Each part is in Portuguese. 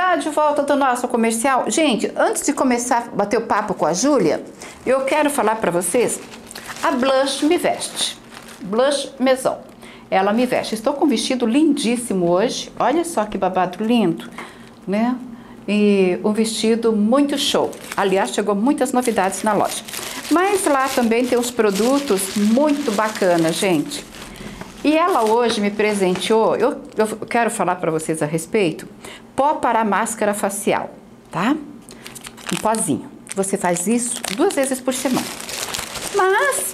Já de volta do nosso comercial. Gente, antes de começar a bater o papo com a Júlia, eu quero falar para vocês, a Blush me veste. Blush Maison. Ela me veste. Estou com um vestido lindíssimo hoje. Olha só que babado lindo, né? E um vestido muito show. Aliás, chegou muitas novidades na loja. Mas lá também tem uns produtos muito bacanas, gente. E ela hoje me presenteou, eu quero falar para vocês a respeito, pó para máscara facial, tá? Um pozinho. Você faz isso 2 vezes por semana. Mas,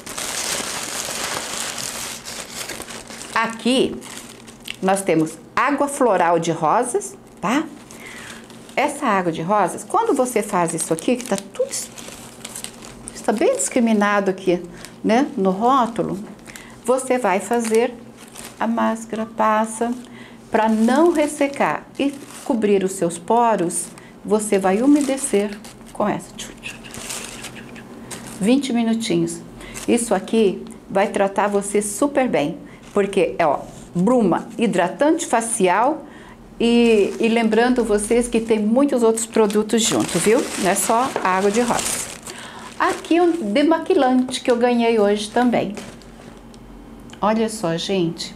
aqui, nós temos água floral de rosas, tá? Essa água de rosas, quando você faz isso aqui, que tá tudo, está bem discriminado aqui, né, no rótulo, você vai fazer a máscara, passa, para não ressecar e cobrir os seus poros, você vai umedecer com essa. 20 minutinhos. Isso aqui vai tratar você super bem, porque é, ó, bruma, hidratante facial e lembrando vocês que tem muitos outros produtos junto, viu? Não é só a água de rosa. Aqui um demaquilante que eu ganhei hoje também. Olha só, gente.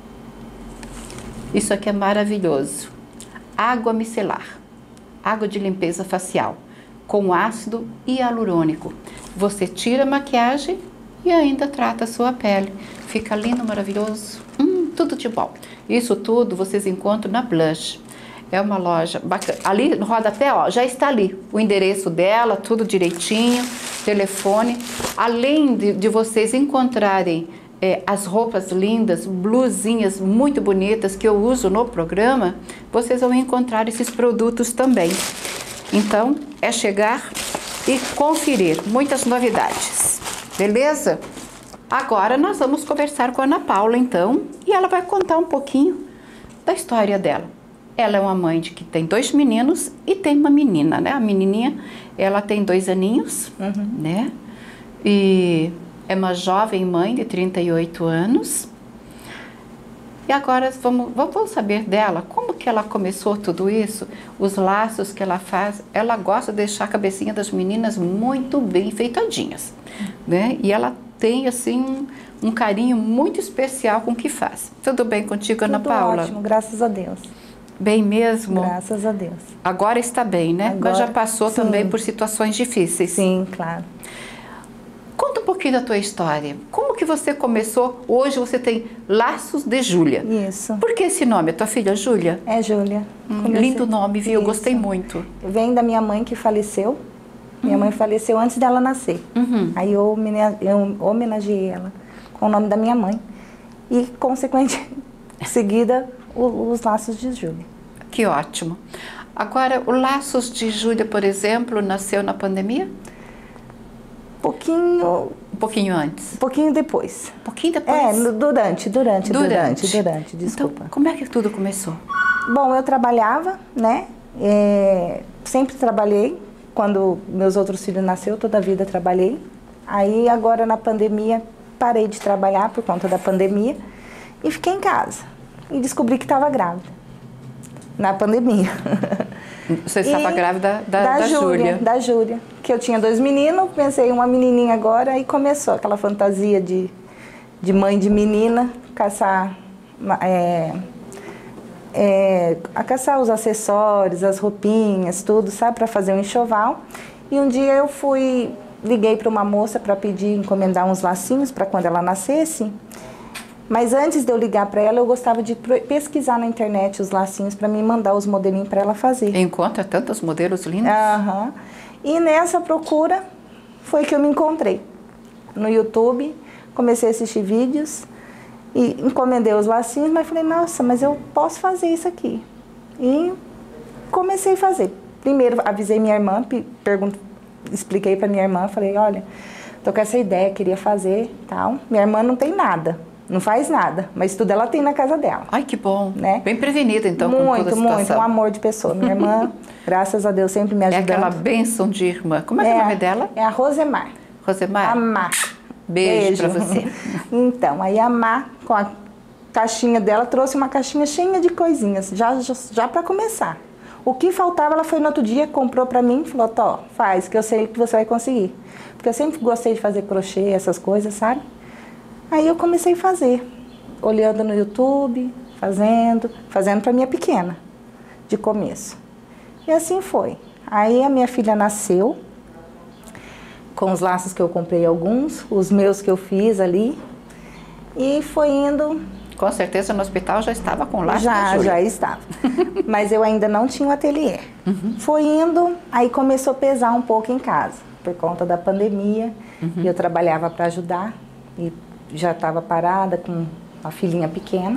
Isso aqui é maravilhoso. Água micelar. Água de limpeza facial. Com ácido hialurônico. Você tira a maquiagem e ainda trata a sua pele. Fica lindo, maravilhoso. Tudo de bom. Isso tudo vocês encontram na Blush. É uma loja bacana. Ali no rodapé, ó, já está ali o endereço dela, tudo direitinho, telefone. Além de vocês encontrarem as roupas lindas, blusinhas muito bonitas que eu uso no programa, vocês vão encontrar esses produtos também. Então, é chegar e conferir muitas novidades. Beleza? Agora nós vamos conversar com a Ana Paula, então, e ela vai contar um pouquinho da história dela. Ela é uma mãe que tem 2 meninos e tem uma menina, né? A menininha, ela tem 2 aninhos, né? E é uma jovem mãe de 38 anos. E agora vamos saber dela, como que ela começou tudo isso, os laços que ela faz. Ela gosta de deixar a cabecinha das meninas muito bem enfeitadinhas, né? E ela tem, assim, um carinho muito especial com o que faz. Tudo bem contigo, Ana Paula? Tudo ótimo, graças a Deus. Bem mesmo? Graças a Deus. Agora está bem, né? Agora, mas já passou sim. Também por situações difíceis. Sim, claro. Conta um pouquinho da tua história. Como que você começou? Hoje você tem Laços de Júlia. Isso. Por que esse nome? A tua filha Júlia? É Júlia. Lindo nome, viu? Eu Isso. gostei muito. Vem da minha mãe que faleceu. Minha mãe faleceu antes dela nascer. Aí eu homenageei ela com o nome da minha mãe. E, consequentemente, em seguida, os Laços de Júlia. Que ótimo. Agora, o Laços de Júlia, por exemplo, nasceu na pandemia? Um pouquinho antes. Um pouquinho depois. Um pouquinho depois? Durante, desculpa. Então, como é que tudo começou? Bom, eu trabalhava, né? Sempre trabalhei. Quando meus outros filhos nasceram, toda a vida trabalhei. Aí, agora na pandemia, parei de trabalhar por conta da pandemia e fiquei em casa. E descobri que estava grávida. Na pandemia. Você estava grávida da Júlia? Da Júlia. Que eu tinha 2 meninos, pensei uma menininha agora e começou aquela fantasia de mãe de menina, caçar os acessórios, as roupinhas, tudo, sabe, para fazer um enxoval. E um dia eu liguei para uma moça para pedir, encomendar uns lacinhos para quando ela nascesse. Mas antes de eu ligar para ela, eu gostava de pesquisar na internet os lacinhos para me mandar os modelinhos para ela fazer. Encontra tantos modelos lindos? E nessa procura foi que eu me encontrei. No YouTube, comecei a assistir vídeos e encomendei os lacinhos, mas falei, nossa, mas eu posso fazer isso aqui. E comecei a fazer. Primeiro avisei minha irmã, expliquei para minha irmã, falei, olha, tô com essa ideia, queria fazer tal. Minha irmã não tem nada. Não faz nada, mas tudo ela tem na casa dela. Ai, que bom. Né? Bem prevenida, então, com toda a situação. Muito, um amor de pessoa. Minha irmã, graças a Deus, sempre me ajudando. É aquela bênção de irmã. Como é que é o nome dela? É a Rosemar. Rosemar? A Má. Beijo pra você. Então, aí a Má, com a caixinha dela, trouxe uma caixinha cheia de coisinhas, já para começar. O que faltava, ela foi no outro dia, comprou pra mim, falou, Tó, faz, que eu sei que você vai conseguir. Porque eu sempre gostei de fazer crochê, essas coisas, sabe? Aí eu comecei a fazer, olhando no YouTube, fazendo pra minha pequena, de começo. E assim foi. Aí a minha filha nasceu, com os laços que eu comprei alguns, os meus que eu fiz ali, e foi indo... Com certeza no hospital já estava com laço. Já estava. Mas eu ainda não tinha o ateliê. Foi indo, aí começou a pesar um pouco em casa, por conta da pandemia. E eu trabalhava para ajudar e já estava parada com uma filhinha pequena.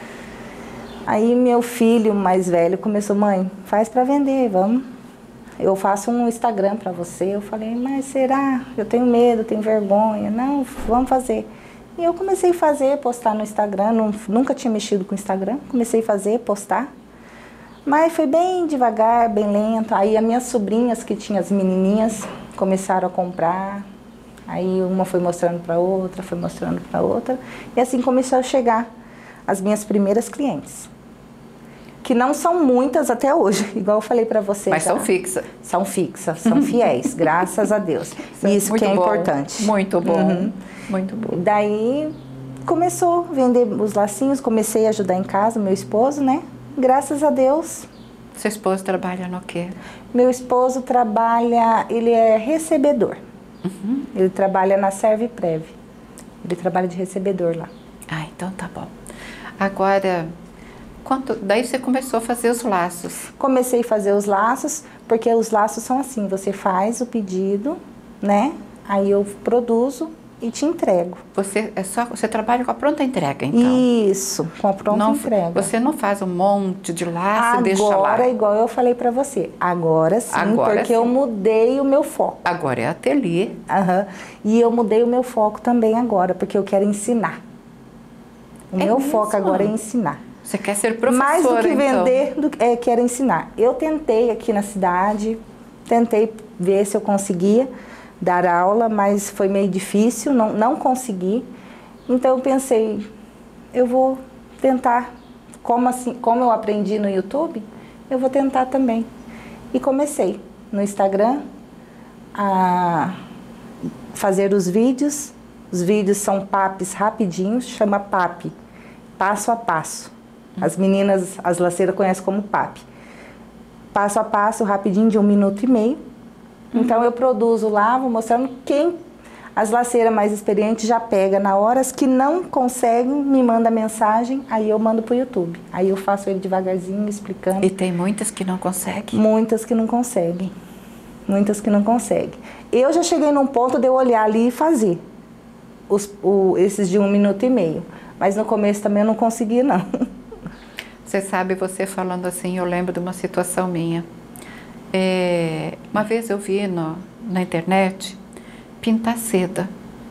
Aí meu filho mais velho começou, mãe, faz para vender, vamos. Eu faço um Instagram para você. Eu falei, mas será? Eu tenho medo, tenho vergonha. Não, vamos fazer. E eu comecei a fazer, postar no Instagram, nunca tinha mexido com o Instagram, comecei a fazer, postar. Mas foi bem devagar, bem lento. Aí as minhas sobrinhas, que tinham as menininhas, começaram a comprar. Aí uma foi mostrando para outra, foi mostrando para outra. E assim começou a chegar as minhas primeiras clientes. Que não são muitas até hoje, igual eu falei para você. Mas são fixas. São fixas, são fiéis, graças a Deus. Isso que é importante. Muito bom, muito bom. Daí começou a vender os lacinhos, comecei a ajudar em casa, meu esposo, né? Graças a Deus. Seu esposo trabalha no quê? Meu esposo trabalha, ele é recebedor. Ele trabalha na Serviprev. Ele trabalha de recebedor lá. Ah, então tá bom. Agora... Daí você começou a fazer os laços? Comecei a fazer os laços, porque os laços são assim, você faz o pedido, né? Aí eu produzo e te entrego. Você trabalha com a pronta entrega, então? Isso, com a pronta entrega. Você não faz um monte de laço e deixa lá? Agora, igual eu falei pra você, agora sim, porque eu mudei o meu foco. Agora é ateliê. E eu mudei o meu foco também agora, porque eu quero ensinar. O meu foco agora é ensinar. Você quer ser professora, mais do que vender, então. Quero ensinar. Eu tentei aqui na cidade, tentei ver se eu conseguia dar aula, mas foi meio difícil, não consegui. Então eu pensei, eu vou tentar, como eu aprendi no YouTube, eu vou tentar também. E comecei no Instagram a fazer os vídeos. Os vídeos são papes rapidinhos, chama pape, passo a passo. As meninas, as laceiras conhecem como pape. Passo a passo, rapidinho, de 1 minuto e meio. Então eu produzo lá, vou mostrando as laceiras mais experientes já pega na hora. As que não conseguem, me manda mensagem, aí eu mando pro YouTube. Aí eu faço ele devagarzinho, explicando. E tem muitas que não conseguem? Muitas que não conseguem. Muitas que não conseguem. Eu já cheguei num ponto de eu olhar ali e fazer esses de 1 minuto e meio. Mas no começo também eu não conseguia, não. Você sabe, você falando assim, eu lembro de uma situação minha. Uma vez eu vi na internet pintar seda,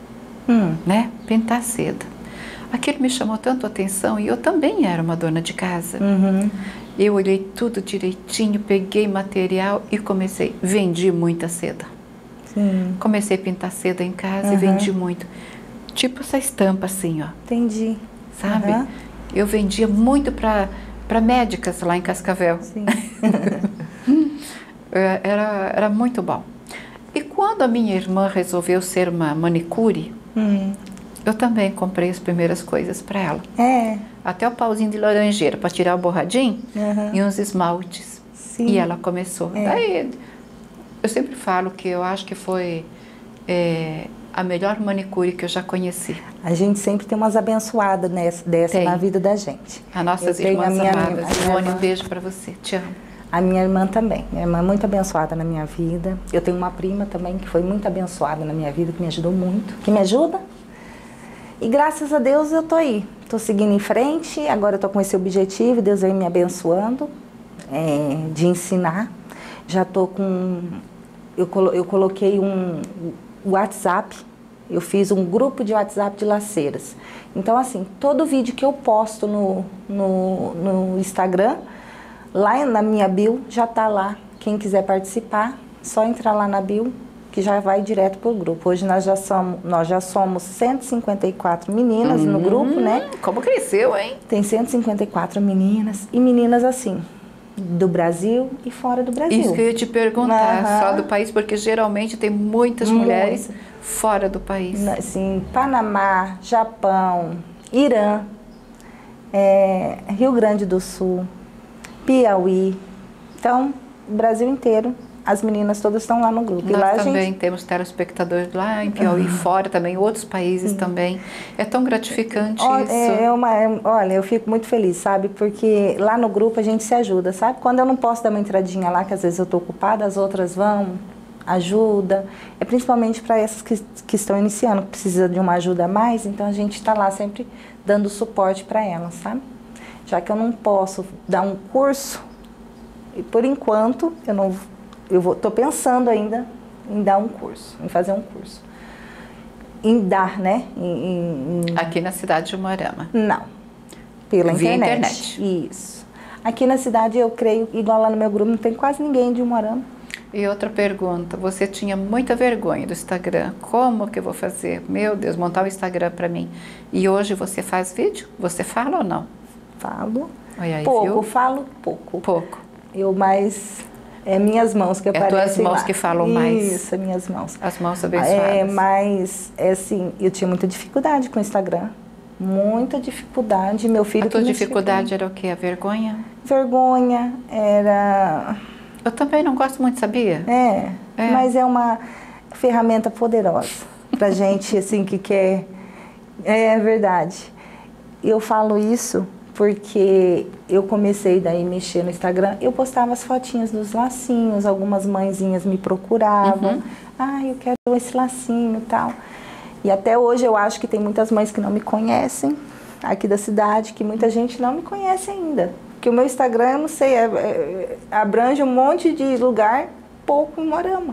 né? Pintar seda. Aquilo me chamou tanto a atenção e eu também era uma dona de casa. Eu olhei tudo direitinho, peguei material e vendi muita seda. Comecei a pintar seda em casa e vendi muito. Tipo essa estampa assim, ó. Entendi. Sabe? Eu vendia muito para médicas lá em Cascavel. Sim. Era muito bom. E quando a minha irmã resolveu ser uma manicure, eu também comprei as primeiras coisas para ela. Até o pauzinho de laranjeira para tirar o borradinho e uns esmaltes. Sim. E ela começou. Daí, eu sempre falo que eu acho que foi a melhor manicure que eu já conheci. A gente sempre tem umas abençoadas dessa na vida da gente. As nossas irmãs amadas. Ivone, um beijo para você. Te amo. A minha irmã também. Minha irmã é muito abençoada na minha vida. Eu tenho uma prima também que foi muito abençoada na minha vida, que me ajudou muito. Que me ajuda. E graças a Deus eu tô aí. Tô seguindo em frente. Agora eu tô com esse objetivo. Deus vem me abençoando de ensinar. Já tô com... Eu coloquei um WhatsApp. Eu fiz um grupo de WhatsApp de laceiras. Então, assim, todo vídeo que eu posto no Instagram, lá na minha bio, já tá lá. Quem quiser participar, só entrar lá na bio, que já vai direto pro grupo. Hoje nós já somos 154 meninas no grupo, né? Como cresceu, hein? Tem 154 meninas. E meninas assim, do Brasil e fora do Brasil. Isso que eu ia te perguntar, só do país, porque geralmente tem muitas mulheres fora do país. Assim, Panamá, Japão, Irã, Rio Grande do Sul, Piauí. Então, o Brasil inteiro, as meninas todas estão lá no grupo. Nós e lá também temos telespectadores lá em Piauí, fora também, outros países também. É tão gratificante isso. Olha, eu fico muito feliz, sabe? Porque lá no grupo a gente se ajuda, sabe? Quando eu não posso dar uma entradinha lá, que às vezes eu estou ocupada, as outras vão, ajuda. É principalmente para essas que estão iniciando, que precisam de uma ajuda a mais, então a gente está lá sempre dando suporte para elas, sabe? Já que eu não posso dar um curso, e por enquanto estou pensando ainda em dar um curso, em fazer um curso. Em dar, né? Aqui na cidade de Umuarama? Não, pela Via internet. Isso. Aqui na cidade eu creio, igual lá no meu grupo, não tem quase ninguém de Umuarama. E outra pergunta, você tinha muita vergonha do Instagram, como que eu vou fazer? Meu Deus, montar o Instagram para mim. E hoje você faz vídeo? Você fala ou não? Falo. Olha aí, pouco, viu? falo pouco. Pouco. Eu mais... É minhas mãos que aparecem lá. É tuas mãos que falam mais. Isso, minhas mãos. As mãos abençoadas. Mas, assim, eu tinha muita dificuldade com o Instagram. Muita dificuldade. Meu filho... A tua dificuldade era o quê? A vergonha? Vergonha, era... Eu também não gosto muito, sabia? Mas é uma ferramenta poderosa pra gente, assim, que quer... É verdade. Eu falo isso porque eu comecei daí a mexer no Instagram, eu postava as fotinhas dos lacinhos, algumas mãezinhas me procuravam. Eu quero esse lacinho e tal. E até hoje eu acho que tem muitas mães que não me conhecem, aqui da cidade, que muita gente não me conhece ainda. Porque o meu Instagram, eu não sei, abrange um monte de lugar, pouco em Umuarama.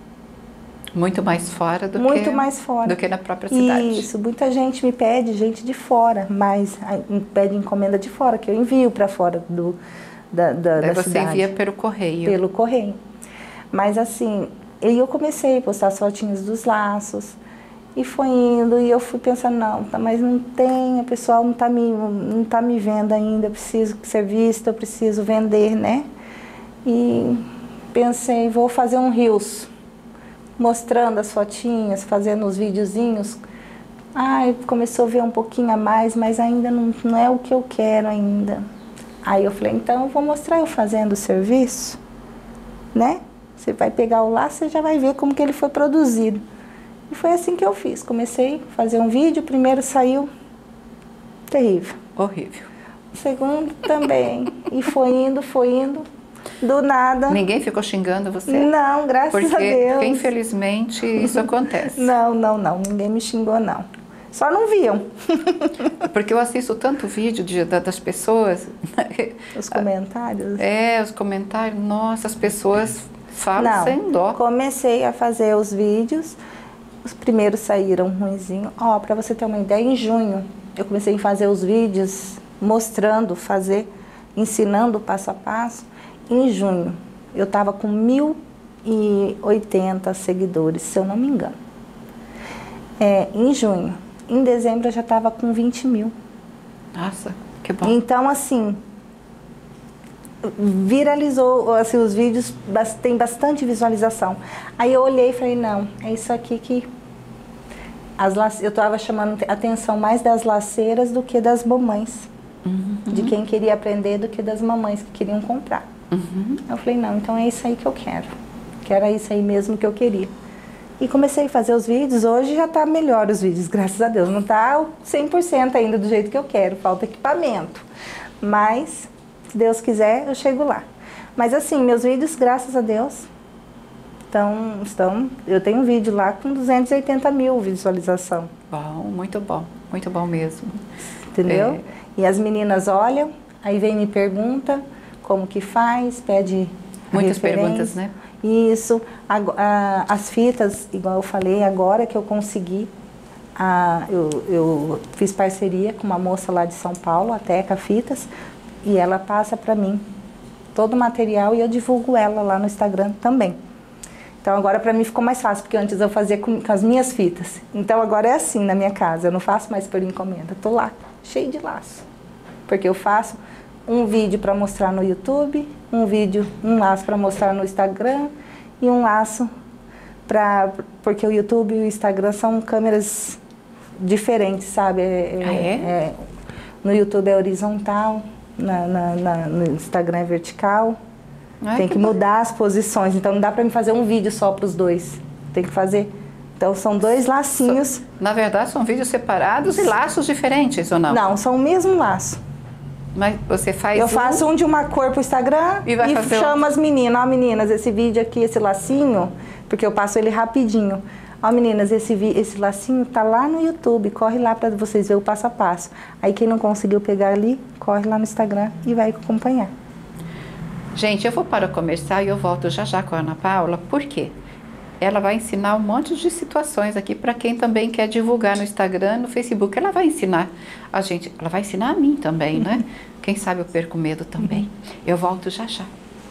Muito mais fora do que na própria cidade. Isso, muita gente me pede, gente de fora, mas pede encomenda de fora, que eu envio para fora da você cidade. envia pelo correio. Pelo correio. Mas assim, eu comecei a postar as fotinhas dos laços, e foi indo, e eu fui pensando, não, mas não tem, o pessoal não tá me vendo ainda, eu preciso ser vista, eu preciso vender, né? E pensei, vou fazer um Reels, mostrando as fotinhas, fazendo os videozinhos. Começou a ver um pouquinho a mais, mas ainda não é o que eu quero ainda. Aí eu falei, então eu vou mostrar eu fazendo o serviço, né? Você vai pegar o laço, você já vai ver como que ele foi produzido. E foi assim que eu fiz. Comecei a fazer um vídeo, o primeiro saiu terrível. Horrível. O segundo também. E foi indo, do nada. Ninguém ficou xingando você? Não, graças a Deus. Porque infelizmente isso acontece. Não, ninguém me xingou não. Só não viam. Porque eu assisto tanto vídeo das pessoas. Os comentários? Os comentários. Nossa, as pessoas falam sem dó. Comecei a fazer os vídeos. Os primeiros saíram ruinzinho. Para você ter uma ideia, em junho eu comecei a fazer os vídeos mostrando, ensinando passo a passo. Em junho eu estava com 1.080 seguidores, se eu não me engano. Em junho. Em dezembro eu já estava com 20 mil. Nossa, que bom. Então, assim, viralizou, assim, os vídeos, tem bastante visualização. Aí eu olhei e falei, não, é isso aqui que... eu estava chamando a atenção mais das laceiras do que das mamães. De quem queria aprender do que das mamães que queriam comprar. Eu falei, não, então é isso aí que eu quero. Que era isso aí mesmo que eu queria. E comecei a fazer os vídeos, hoje já está melhor os vídeos, graças a Deus. Não está 100% ainda do jeito que eu quero, falta equipamento. Mas, se Deus quiser, eu chego lá. Mas assim, meus vídeos, graças a Deus, eu tenho um vídeo lá com 280 mil visualização. Bom, muito bom mesmo. Entendeu? E as meninas olham, aí vem e me pergunta como que faz, pede muitas perguntas, né? Isso, as fitas, igual eu falei, agora que eu consegui, eu fiz parceria com uma moça lá de São Paulo, a Teca Fitas, e ela passa para mim todo o material e eu divulgo ela lá no Instagram também. Então agora para mim ficou mais fácil, porque antes eu fazia com as minhas fitas. Então agora é assim na minha casa, eu não faço mais por encomenda, tô lá, cheio de laço. Porque eu faço um vídeo para mostrar no YouTube, um laço para mostrar no Instagram e um laço porque o YouTube e o Instagram são câmeras diferentes, sabe? No YouTube é horizontal, no Instagram é vertical. Tem que mudar as posições, então não dá para mim fazer um vídeo só para os dois. Tem que fazer... Então são dois lacinhos. Na verdade são vídeos separados e laços diferentes, ou não? Não, são o mesmo laço. Mas você faz Eu faço um de uma cor pro Instagram e chamo as meninas. Ó, meninas, esse vídeo aqui, esse lacinho, porque eu passo ele rapidinho. Ó, meninas, esse lacinho tá lá no YouTube, corre lá para vocês verem o passo a passo. Aí quem não conseguiu pegar ali, corre lá no Instagram e vai acompanhar. Gente, eu vou para o comercial e eu volto já já com a Ana Paula. Por quê? Ela vai ensinar um monte de situações aqui para quem também quer divulgar no Instagram, no Facebook. Ela vai ensinar a gente, ela vai ensinar a mim também, né? Quem sabe eu perco medo também. Eu volto já já.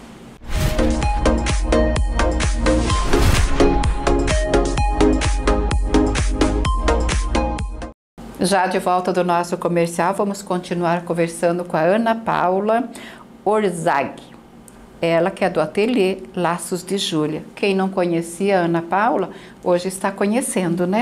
Já de volta do nosso comercial, vamos continuar conversando com a Ana Paula Orzag. Ela que é do ateliê Laços de Júlia. Quem não conhecia a Ana Paula, hoje está conhecendo, né?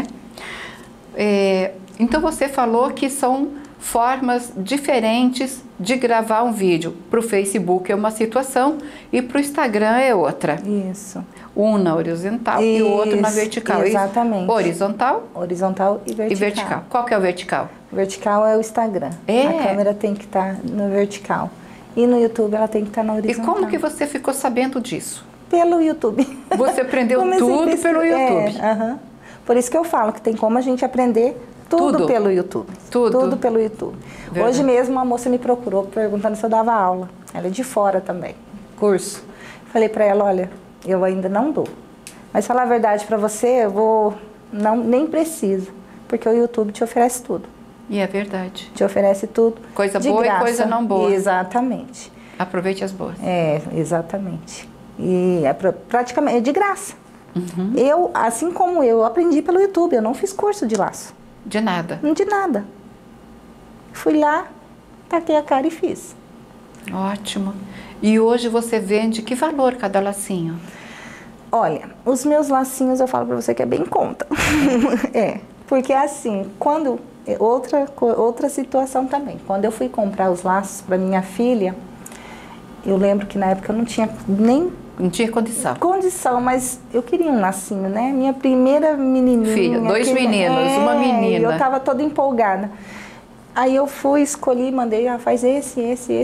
Então você falou que são formas diferentes de gravar um vídeo. Para o Facebook é uma situação e para o Instagram é outra. Isso. Um na horizontal e o outro na vertical. Exatamente. Horizontal? Horizontal e vertical. E vertical. Qual que é o vertical? O vertical é o Instagram. A câmera tem que estar no vertical. E no YouTube ela tem que estar na horizontal. E como que você ficou sabendo disso? Pelo YouTube. Você aprendeu tudo pelo YouTube? Por isso que eu falo que tem como a gente aprender tudo pelo YouTube. Tudo pelo YouTube. Verdade. Hoje mesmo uma moça me procurou perguntando se eu dava aula. Ela é de fora também, curso. Falei para ela, olha, eu ainda não dou. Mas falar a verdade para você, nem precisa, porque o YouTube te oferece tudo. E é verdade. Te oferece tudo. Coisa boa e coisa não boa. Exatamente. Aproveite as boas. Exatamente. E praticamente de graça. Eu, assim como eu aprendi pelo YouTube, eu não fiz curso de laço. De nada? De nada. Fui lá, taquei a cara e fiz. Ótimo. E hoje você vende que valor cada lacinho? Olha, os meus lacinhos eu falo pra você que é bem conta. Porque assim, quando... Outra situação também. Quando eu fui comprar os laços para minha filha, eu lembro que na época eu não tinha nem... Não tinha condição. Mas eu queria um lacinho, né? Minha primeira menininha... Filha, dois meninos, uma menina. Eu tava toda empolgada. Aí eu fui, escolhi, mandei, faz esse.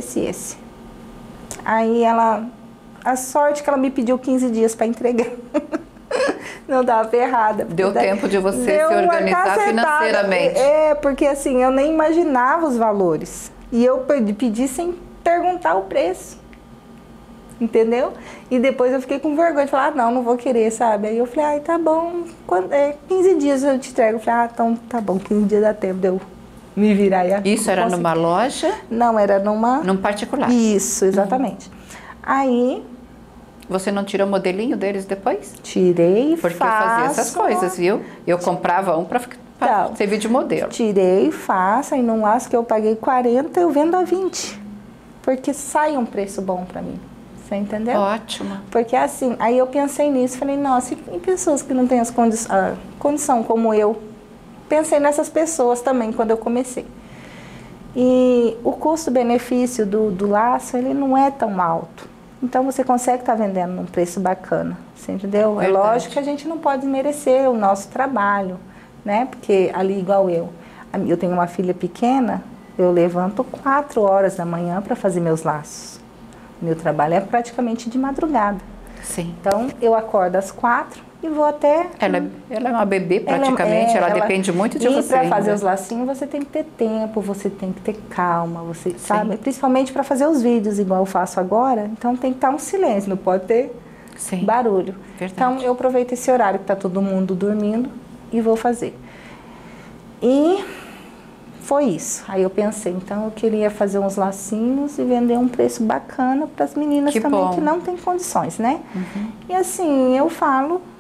Aí ela... A sorte que ela me pediu 15 dias para entregar. Não dava errada. Deu tempo de você se organizar financeiramente. Porque assim, eu nem imaginava os valores. E eu pedi sem perguntar o preço. Entendeu? E depois eu fiquei com vergonha de falar, não vou querer, sabe? Aí eu falei, tá bom, 15 dias eu te entrego. Eu falei, então tá bom, 15 dias dá tempo de eu me virar. Isso era numa loja? Não, era num particular. Isso, exatamente. Aí... Você não tirou o modelinho deles depois? Tirei e Porque eu fazia essas coisas, viu? Eu comprava um para servir de modelo. Tirei, faço, aí num laço que eu paguei 40, eu vendo a 20. Porque sai um preço bom para mim. Você entendeu? Ótimo. Porque assim, aí eu pensei nisso, falei, nossa, e pessoas que não têm as condição como eu? Pensei nessas pessoas também quando eu comecei. E o custo-benefício do laço, ele não é tão alto. Então você consegue estar vendendo num preço bacana, você entendeu? Verdade. É lógico que a gente não pode desmerecer o nosso trabalho, né? Porque ali igual eu tenho uma filha pequena, eu levanto 4 horas da manhã para fazer meus laços. Meu trabalho é praticamente de madrugada. Sim. Então eu acordo às 4 e vou até... Ela é uma bebê praticamente, ela depende muito de você. E para fazer os lacinhos você tem que ter tempo, você tem que ter calma, você sabe? Principalmente para fazer os vídeos igual eu faço agora, então tem que estar um silêncio, não pode ter barulho. Verdade. Então eu aproveito esse horário que está todo mundo dormindo e vou fazer. E foi isso. Aí eu pensei, então eu queria fazer uns lacinhos e vender um preço bacana para as meninas também que não têm condições, né? E assim, eu falo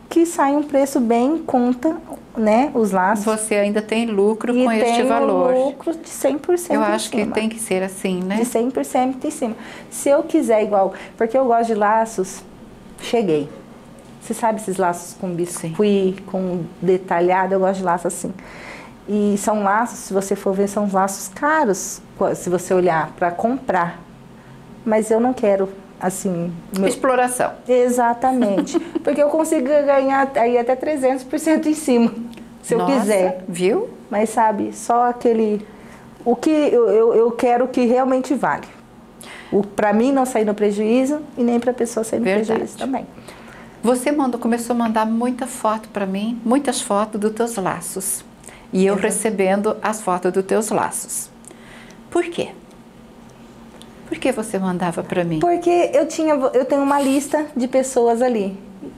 que sai um preço bem em conta, né, os laços. Você ainda tem lucro E com este valor. tem lucro de 100% Eu em acho que cima. tem que ser assim, né? De 100% em cima. Se eu quiser igual, porque eu gosto de laços, cheguei. Você sabe esses laços com biscuit, com detalhado, eu gosto de laços assim. E são laços, se você for ver, são laços caros, se você olhar para comprar. Mas eu não quero, assim... Exploração. Exatamente. Porque eu consigo ganhar aí até 300% em cima, se eu quiser. Viu? Mas sabe, só aquele... O que eu quero que realmente vale. Para mim não sair no prejuízo e nem para a pessoa sair no prejuízo também. Você começou a mandar muita foto para mim, muitas fotos dos teus laços. E eu recebendo as fotos dos teus laços. Por quê? Por que você mandava para mim? Porque eu tenho uma lista de pessoas ali.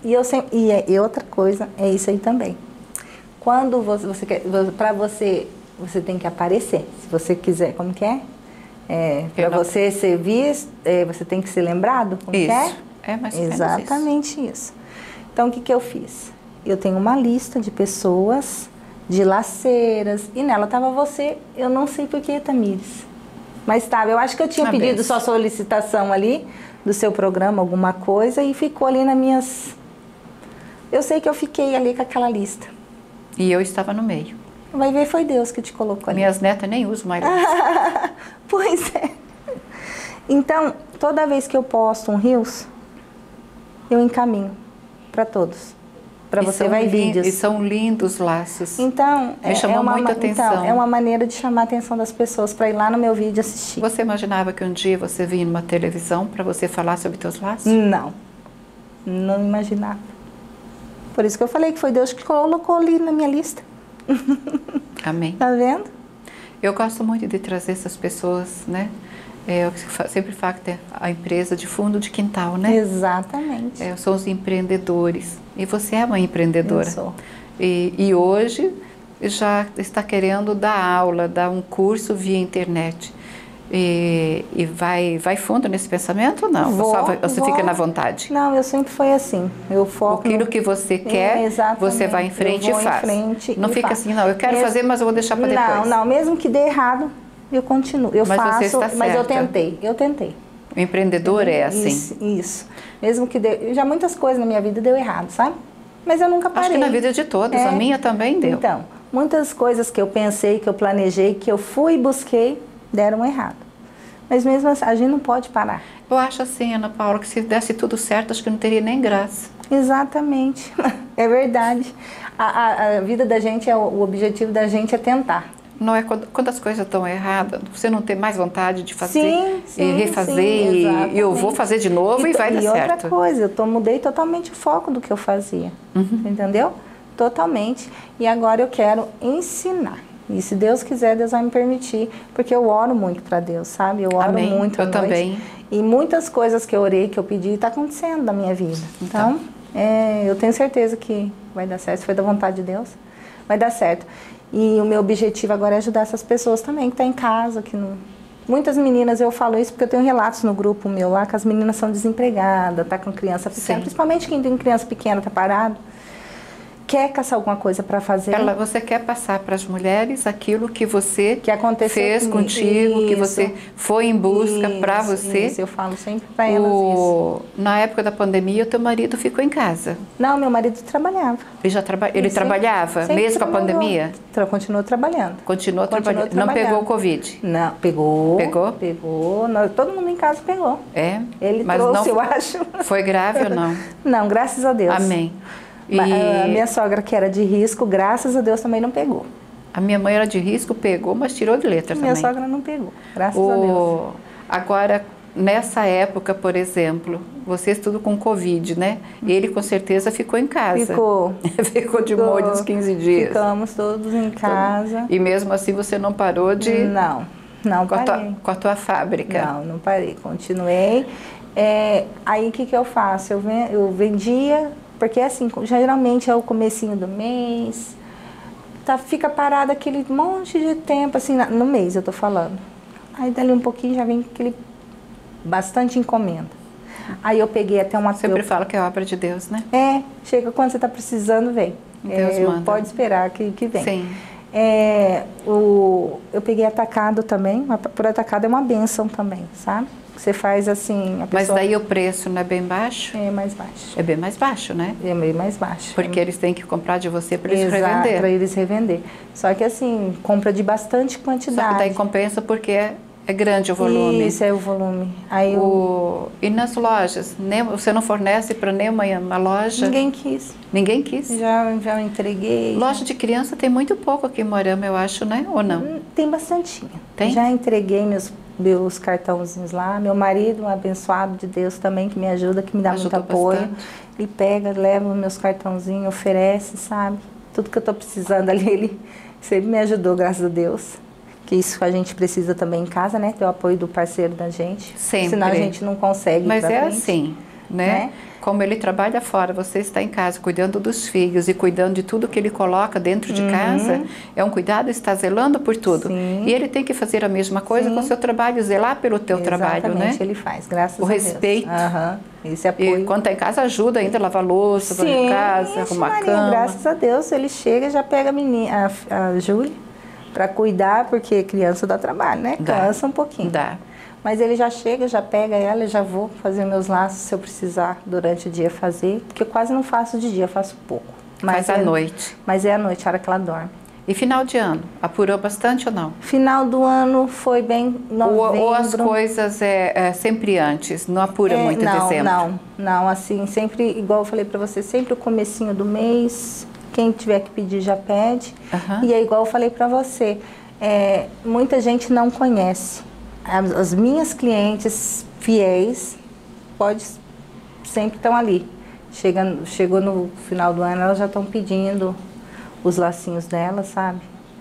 E outra coisa, é isso aí também. Quando você quer, para você tem que aparecer. Se você quiser, como que é? Para você ser visto, você tem que ser lembrado, como isso. que é? É mais ou menos exatamente isso. Então, o que eu fiz? Eu tenho uma lista de pessoas, de laceiras, e nela estava você, eu não sei por que, Tamires. Mas estava, eu acho que eu tinha pedido sua solicitação ali, do seu programa, alguma coisa, e ficou ali nas minhas... Eu sei que eu fiquei ali com aquela lista. E eu estava no meio. Vai ver, foi Deus que te colocou ali. Minhas netas nem usam mais lista. Pois é. Então, toda vez que eu posto um Reels, eu encaminho para todos. Para você vai vídeos. E são lindos laços. Então, me chamou muita atenção. Então, é uma maneira de chamar a atenção das pessoas para ir lá no meu vídeo assistir. Você imaginava que um dia você vinha numa televisão para você falar sobre teus laços? Não. Não imaginava. Por isso que eu falei que foi Deus que colocou ali na minha lista. Amém. Tá vendo? Eu gosto muito de trazer essas pessoas, né? Eu sempre falo que tem a empresa de fundo de quintal, né? Exatamente. São os empreendedores. E você é uma empreendedora. Eu sou. E hoje já está querendo dar aula, dar um curso via internet. E vai fundo nesse pensamento ou não? Você fica na vontade? Não, eu sempre fui assim. Eu foco aquilo que você quer, você vai em frente e faz. Não fica assim, não, eu quero fazer, mas eu vou deixar para depois. Não, mesmo que dê errado, eu continuo. Eu faço, você está mas eu certa. tentei. O empreendedor é assim. Isso. Mesmo que já muitas coisas na minha vida deu errado, sabe? Mas eu nunca parei. Acho que na vida de todos, a minha também deu. Então, muitas coisas que eu pensei, que eu planejei, que eu fui e busquei, deram errado. Mas mesmo assim, a gente não pode parar. Eu acho assim, Ana Paula, que se desse tudo certo, acho que não teria nem graça. Exatamente. É verdade. A vida da gente, o objetivo da gente é tentar. Não é quando as coisas estão erradas, você não tem mais vontade de fazer sim, e refazer e eu vou fazer de novo e vai dar certo. E outra coisa, eu mudei totalmente o foco do que eu fazia, entendeu? Totalmente. E agora eu quero ensinar. E se Deus quiser, Deus vai me permitir, porque eu oro muito para Deus, sabe? Eu oro muito à noite. Eu também. E muitas coisas que eu orei, que eu pedi, está acontecendo na minha vida. Então, eu tenho certeza que vai dar certo. Se foi da vontade de Deus, vai dar certo. E o meu objetivo agora é ajudar essas pessoas também, que estão em casa, que não... Muitas meninas, eu falo isso porque eu tenho relatos no grupo meu lá, que as meninas são desempregadas, tá com criança pequena, principalmente quem tem criança pequena, tá parado, quer caçar alguma coisa para fazer. Você quer passar para as mulheres aquilo que você fez comigo. Contigo, Isso. que você foi em busca para você. Isso, eu falo sempre para elas isso. Na época da pandemia, o teu marido ficou em casa. Não, meu marido trabalhava. Ele trabalhava, mesmo com a pandemia? Continuou trabalhando. Continuou trabalhando. Não pegou o Covid? Não, pegou. Pegou? Pegou. Todo mundo em casa pegou. Ele mas trouxe, não, eu acho. Foi grave ou não? Não, graças a Deus. Amém. A minha sogra, que era de risco, graças a Deus também não pegou. A minha mãe era de risco, pegou, mas tirou de letra também. Minha sogra não pegou, graças a Deus. Agora, nessa época, por exemplo, vocês tudo com Covid, né? Ele com certeza ficou em casa. Ficou. Ficou de molho uns 15 dias. Ficamos todos em casa. E mesmo assim você não parou de... Não parei. Com a tua fábrica? Não parei, continuei. Aí o que eu faço? Eu vendia... Porque assim, geralmente é o comecinho do mês, fica parado aquele monte de tempo, assim, no mês eu tô falando. Aí dali um pouquinho já vem bastante encomenda. Aí eu peguei até uma... Sempre falo que é obra de Deus, né? Chega quando você está precisando, vem. Deus manda. Pode esperar que vem. Sim. Eu peguei atacado também, por atacado é uma bênção também, sabe? Você faz assim... Mas daí o preço não é bem baixo? É mais baixo. É bem mais baixo, né? É bem mais baixo. Porque eles têm que comprar de você para eles Exato, revender. para eles revender. Só que assim, compra de bastante quantidade. Só que daí compensa porque é grande o volume. Isso, é o volume. Aí E nas lojas? Você não fornece para nenhuma loja? Ninguém quis. Ninguém quis? Já entreguei. Loja de criança tem muito pouco aqui em Moarama, eu acho, né? Ou não? Tem bastantinho. Tem? Já entreguei meus cartãozinhos lá. Meu marido, um abençoado de Deus também, que me ajuda, que me dá muito apoio. Bastante. Ele pega, leva meus cartãozinhos, oferece, sabe? Tudo que eu tô precisando ali, ele sempre me ajudou, graças a Deus. Que isso a gente precisa também em casa, né? Ter o apoio do parceiro da gente. Sempre. Senão a gente não consegue. Mas é frente, assim, né? Como ele trabalha fora, você está em casa cuidando dos filhos e cuidando de tudo que ele coloca dentro de casa, é um cuidado, está zelando por tudo. Sim. E ele tem que fazer a mesma coisa com o seu trabalho, zelar pelo teu trabalho, né? Exatamente, ele faz, graças a Deus. O respeito. Esse apoio. E quando está em casa, ajuda ainda a lavar louça, varrer casa, arrumar a cama. Graças a Deus, ele chega e já pega a menina, a Júlia, para cuidar, porque criança dá trabalho, né? Cansa um pouquinho. Dá. Mas ele já chega, já pega ela, já vou fazer meus laços se eu precisar durante o dia fazer, porque eu quase não faço de dia, eu faço pouco. Mas à noite. Mas é à noite, a hora que ela dorme. E final de ano, apurou bastante ou não? Final do ano foi bem novembro. Ou as coisas sempre antes, não apura muito em dezembro? Não, assim, sempre, igual eu falei para você, sempre o comecinho do mês, quem tiver que pedir já pede. E é igual eu falei para você, muita gente não conhece. As minhas clientes fiéis, sempre estão ali. Chegou no final do ano, elas já estão pedindo os lacinhos delas, sabe?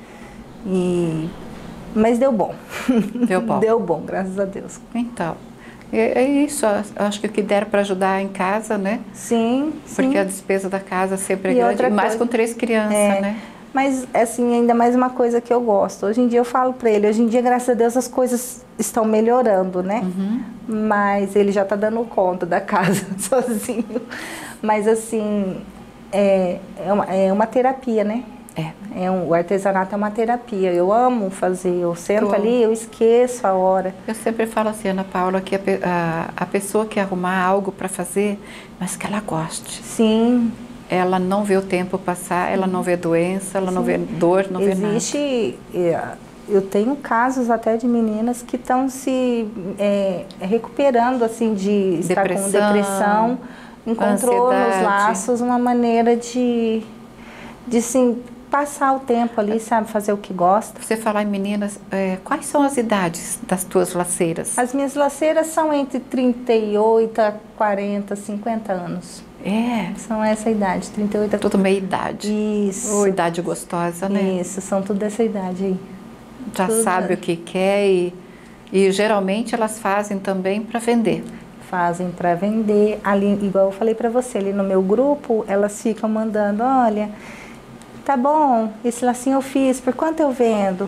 Mas deu bom. Deu bom. Deu bom, graças a Deus. Então, é isso. Acho que o que der para ajudar em casa, né? Sim, Porque a despesa da casa sempre é grande, e mais com 3 crianças, né? Mas, assim, ainda mais uma coisa que eu gosto. Hoje em dia eu falo para ele, hoje em dia, graças a Deus, as coisas estão melhorando, né? Mas ele já está dando conta da casa sozinho. Mas, assim, é uma terapia, né? O artesanato é uma terapia. Eu amo fazer. Eu sento ali, eu esqueço a hora. Eu sempre falo assim, Ana Paula, que a pessoa que arrumar algo para fazer, mas que ela goste. Sim. Ela não vê o tempo passar, ela não vê doença, ela não vê dor, não vê nada. Eu tenho casos até de meninas que estão se recuperando, assim, de estar com depressão. Encontrou nos laços uma maneira de assim, passar o tempo ali, sabe? Fazer o que gosta. Você falar em meninas, quais são as idades das tuas laceiras? As minhas laceiras são entre 38 a 40, 50 anos. São essa idade, 38 a... Tudo meia idade. Isso. Idade gostosa, né? Isso, são tudo dessa idade aí. Já sabe o que quer e geralmente elas fazem também para vender. Fazem para vender. Ali, igual eu falei para você, ali no meu grupo, elas ficam mandando, olha, tá bom, esse lacinho eu fiz, por quanto eu vendo?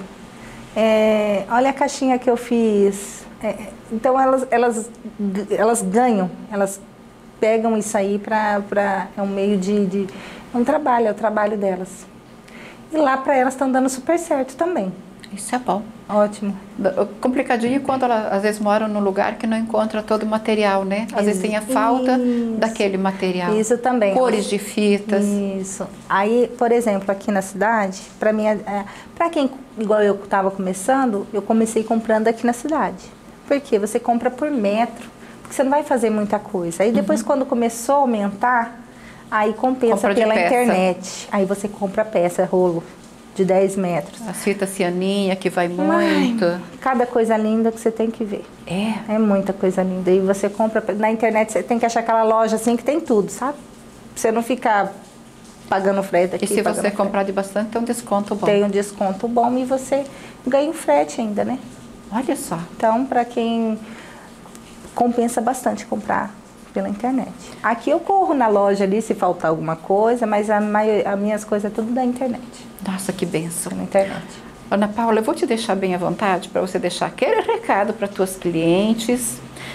Olha a caixinha que eu fiz. Então elas ganham, elas pegam isso aí é um meio de um trabalho, é o trabalho delas. E lá para elas estão dando super certo também. Isso é bom. Ótimo. Complicadinho quando elas às vezes moram num lugar que não encontra todo o material, né? Às vezes tem a falta daquele material. Isso também. Cores de fitas. Isso. Aí, por exemplo, aqui na cidade, para mim, para quem, igual eu estava começando, eu comecei comprando aqui na cidade. Por quê? Você compra por metro, porque você não vai fazer muita coisa. Aí depois, quando começou a aumentar, aí compensa pela internet. Aí você compra peça, rolo de 10 metros. A fita cianinha que vai muito. Cada coisa linda que você tem que ver. É muita coisa linda. E você compra na internet, você tem que achar aquela loja assim que tem tudo, sabe? Pra você não ficar pagando frete aqui. E se você comprar de bastante, tem um desconto bom. Tem um desconto bom e você ganha o frete ainda, né? Olha só. Então, para quem compensa bastante comprar pela internet. Aqui eu corro na loja ali se faltar alguma coisa, mas as minhas coisas é tudo da internet. Nossa, que bênção. Pela internet. Ana Paula, eu vou te deixar bem à vontade para você deixar aquele recado para tuas clientes,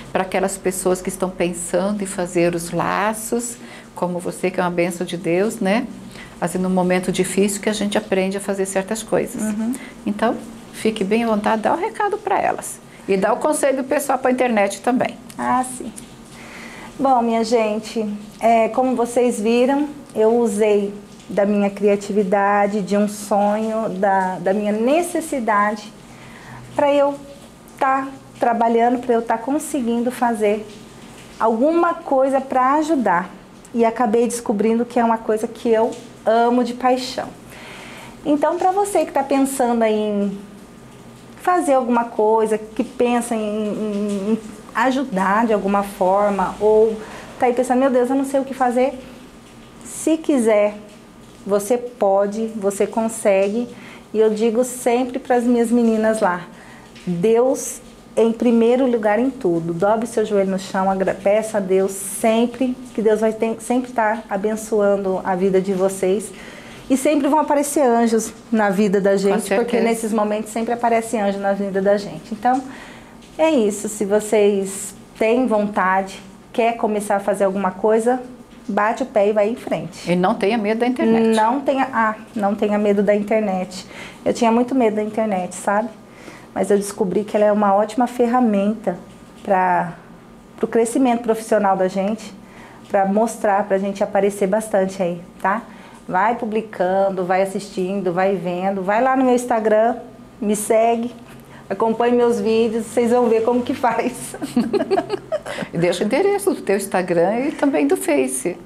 para aquelas pessoas que estão pensando em fazer os laços, como você, que é uma bênção de Deus, né? Assim, num momento difícil que a gente aprende a fazer certas coisas. Então, fique bem à vontade, dá o recado para elas. E dá o conselho pessoal para a internet também. Ah, sim. Bom, minha gente, como vocês viram, eu usei da minha criatividade, de um sonho, da minha necessidade, para eu estar trabalhando, para eu estar conseguindo fazer alguma coisa para ajudar. E acabei descobrindo que é uma coisa que eu amo de paixão. Então, para você que está pensando em fazer alguma coisa, que pensa em ajudar de alguma forma, ou está aí pensando, meu Deus, eu não sei o que fazer. Se quiser, você pode, você consegue. E eu digo sempre para as minhas meninas lá, Deus em primeiro lugar em tudo. Dobre seu joelho no chão, peça a Deus sempre, que Deus vai sempre estar abençoando a vida de vocês. E sempre vão aparecer anjos na vida da gente, porque nesses momentos sempre aparece anjo na vida da gente. Então, é isso. Se vocês têm vontade, quer começar a fazer alguma coisa, bate o pé e vai em frente. E não tenha medo da internet. Não tenha medo da internet. Eu tinha muito medo da internet, sabe? Mas eu descobri que ela é uma ótima ferramenta para o crescimento profissional da gente, para mostrar, para a gente aparecer bastante aí, tá? Vai publicando, vai assistindo, vai vendo, vai lá no meu Instagram, me segue, acompanhe meus vídeos, vocês vão ver como que faz. E deixa o endereço do teu Instagram e também do Face.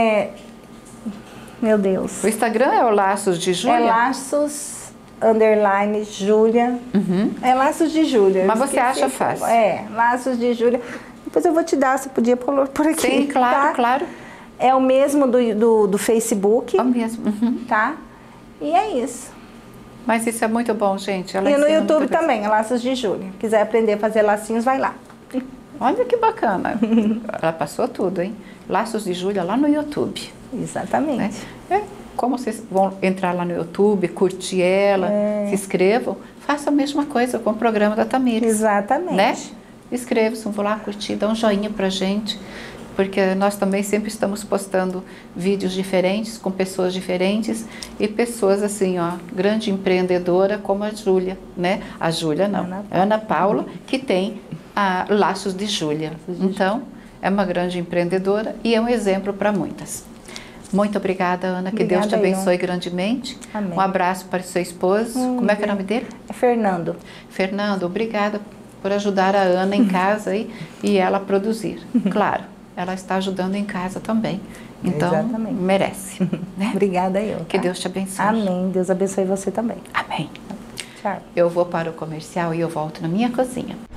Meu Deus. O Instagram é o Laços de Júlia? É Laços_Júlia. É Laços de Júlia. Mas você acha fácil? Laços de Júlia. Depois eu vou te dar, você podia pôr por aqui. Sim, claro, tá? claro. É o mesmo do Facebook. É o mesmo. Tá? E é isso. Mas isso é muito bom, gente. E no YouTube também, é Laços de Júlia. Quiser aprender a fazer lacinhos, vai lá. Olha que bacana. Ela passou tudo, hein? Laços de Júlia lá no YouTube. Exatamente. Né? Como vocês vão entrar lá no YouTube, curtir ela, se inscrevam, façam a mesma coisa com o programa da Tamires. Exatamente. Né? Inscrevam-se, vão lá curtir, dá um joinha pra gente, porque nós também sempre estamos postando vídeos diferentes, com pessoas diferentes, e pessoas assim, ó, grande empreendedora como a Júlia, né? A Júlia não, Ana Paula, que tem a Laços de Júlia. Então, é uma grande empreendedora e é um exemplo para muitas. Muito obrigada, Ana. Que Deus te abençoe grandemente. Amém. Um abraço para o seu esposo. Como é que é o nome dele? É Fernando. Fernando, obrigada por ajudar a Ana em casa e ela a produzir. Claro, ela está ajudando em casa também. Então, merece. Né? Obrigada eu. Que Deus te abençoe. Amém. Deus abençoe você também. Amém. Tchau. Eu vou para o comercial e eu volto na minha cozinha.